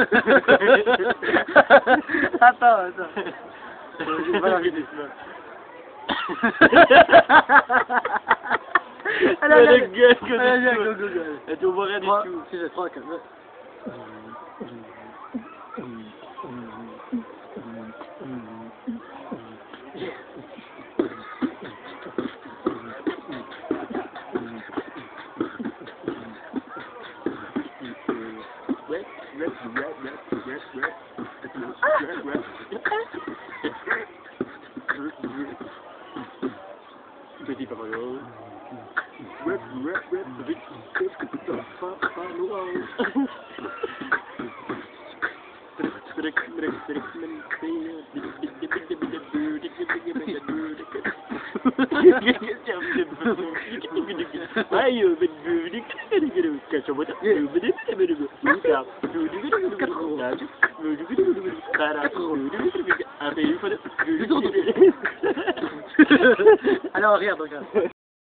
Attends. Allez, gueule, go. Et tu vois rien du tout. 6 et 3, 4. Petit parole. Alors regarde.